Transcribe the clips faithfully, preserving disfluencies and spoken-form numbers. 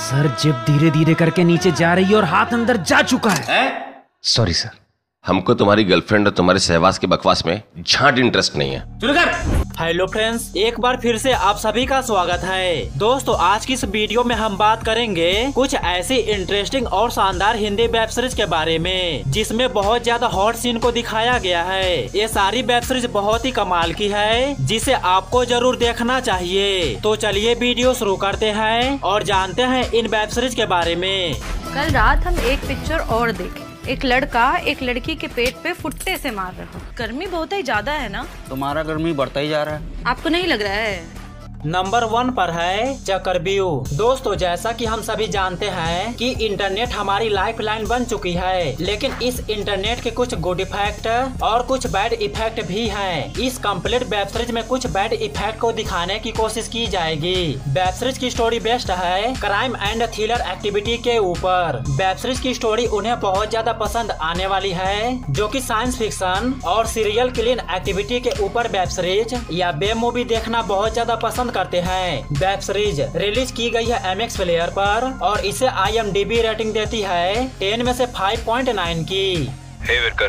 Sir zip धीरे धीरे करके नीचे जा रही है और हाथ अंदर जा चुका है। Sorry sir. हमको तुम्हारी गर्लफ्रेंड और तुम्हारे सहवास के बकवास में झांट इंटरेस्ट नहीं है। हेलो फ्रेंड्स, एक बार फिर से आप सभी का स्वागत है। दोस्तों, आज की इस वीडियो में हम बात करेंगे कुछ ऐसी इंटरेस्टिंग और शानदार हिंदी वेब सीरीज के बारे में जिसमें बहुत ज्यादा हॉट सीन को दिखाया गया है। ये सारी वेब सीरीज बहुत ही कमाल की है जिसे आपको जरूर देखना चाहिए। तो चलिए वीडियो शुरू करते हैं और जानते हैं इन वेब सीरीज के बारे में। कल रात हम एक पिक्चर और देखे। एक लड़का एक लड़की के पेट पे फुट्टे से मार रहा है। गर्मी बहुत ही ज्यादा है ना? तुम्हारा गर्मी बढ़ता ही जा रहा है। आपको नहीं लग रहा है? नंबर वन पर है चक्रव्यूह। दोस्तों, जैसा कि हम सभी जानते हैं कि इंटरनेट हमारी लाइफ लाइन बन चुकी है, लेकिन इस इंटरनेट के कुछ गुड इफेक्ट और कुछ बैड इफेक्ट भी हैं। इस कंप्लीट वेब सीरीज में कुछ बैड इफेक्ट को दिखाने की कोशिश की जाएगी। वेब सीरीज की स्टोरी बेस्ड है क्राइम एंड थ्रिलर एक्टिविटी के ऊपर। वेब सीरीज की स्टोरी उन्हें बहुत ज्यादा पसंद आने वाली है, जो कि साइंस फिक्शन और सीरियल किलिंग एक्टिविटी के ऊपर वेब सीरीज या बे मूवी देखना बहुत ज्यादा पसंद करते हैं। वेब सीरीज रिलीज की गई है एम एक्स प्लेयर पर और इसे I M D B rating देती है टेन में से फाइव पॉइंट नाइन की। Hey Virkar,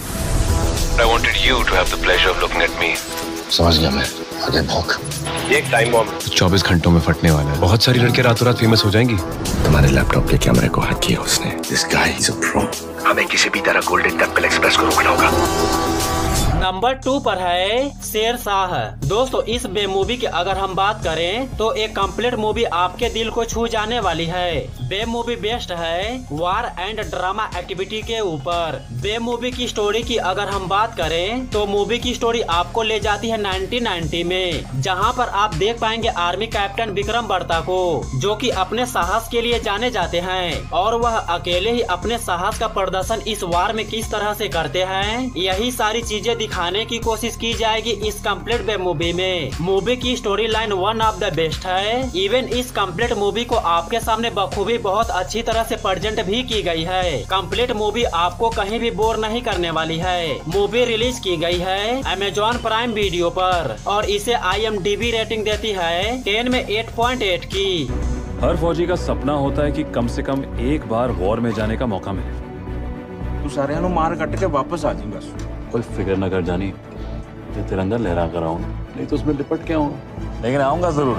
I wanted you to have the pleasure of looking at me. समझ गया मैं। आगे भौंक। ये एक टाइम बॉम्ब चौबीस घंटों में फटने वाला है। बहुत सारी लड़कियां रातों रात फेमस हो जाएंगी। तुम्हारे लैपटॉप के कैमरे को हैक किया उसने। This guy is a pro. हमें किसी भी तरह गोल्डन टेम्पल एक्सप्रेस को रोकना होगा। नंबर टू पर है शेरशाह। दोस्तों, इस बे मूवी की अगर हम बात करें तो एक कंप्लीट मूवी आपके दिल को छू जाने वाली है। बे मूवी बेस्ड है वार एंड ड्रामा एक्टिविटी के ऊपर। बे मूवी की स्टोरी की अगर हम बात करें तो मूवी की स्टोरी आपको ले जाती है नाइनटीन नाइंटी में, जहां पर आप देख पाएंगे आर्मी कैप्टन विक्रम बर्ता को, जो कि अपने साहस के लिए जाने जाते हैं और वह अकेले ही अपने साहस का प्रदर्शन इस वार में किस तरह से करते हैं, यही सारी चीजें दिखाने की कोशिश की जाएगी इस कंप्लीट वेब मूवी में। मूवी की story line one of the best है। इवन इस कंप्लीट मूवी को आपके सामने बखूबी बहुत अच्छी तरह से प्रेजेंट भी की गई है। कंप्लीट मूवी आपको कहीं भी बोर नहीं करने वाली है। मूवी रिलीज की गई है अमेजॉन प्राइम वीडियो पर और इसे I M D B rating देती है टेन में एट पॉइंट एट की। हर फौजी का सपना होता है कि कम से कम एक बार वॉर में जाने का मौका मिले। तू सारे मार कट के वापस आ जाएगा। कोई फिक्र न कर जानी, ये तिरंगा लहरा कर आऊंगा, नहीं तो उसमें लिपट के आऊंगा, लेकिन आऊंगा जरूर।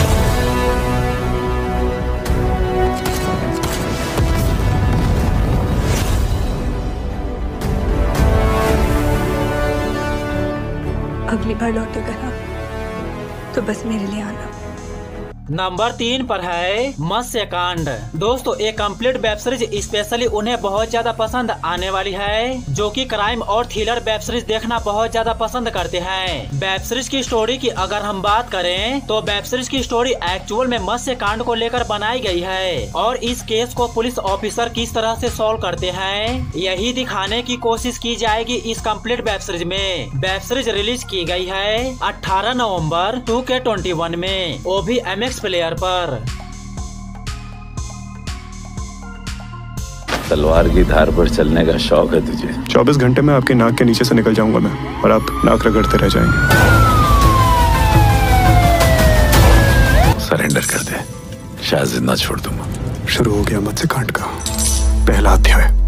अगली बार लौटेगा तो बस मेरे लिए आना। नंबर तीन पर है मत्स्य कांड। दोस्तों, एक कंप्लीट वेब सीरीज स्पेशली उन्हें बहुत ज्यादा पसंद आने वाली है, जो कि क्राइम और थ्रिलर वेब सीरीज देखना बहुत ज्यादा पसंद करते हैं। वेब सीरीज की स्टोरी की अगर हम बात करें तो वेब सीरीज की स्टोरी एक्चुअल में मत्स्य कांड को लेकर बनाई गई है और इस केस को पुलिस ऑफिसर किस तरह से सॉल्व करते हैं, यही दिखाने की कोशिश की जाएगी इस कंप्लीट वेब सीरीज में। वेब सीरीज रिलीज की गई है अठारह नवम्बर टू के ट्वेंटी वन में, वो भी एम एक्स प्लेयर पर। तलवार की धार पर चलने का शौक है तुझे। चौबीस घंटे में आपके नाक के नीचे से निकल जाऊंगा मैं और आप नाक रगड़ते रह जाएंगे। सरेंडर कर दे, शायद जिंदा छोड़ दूंगा। शुरू हो गया मत्स्य कांड का पहला अध्याय।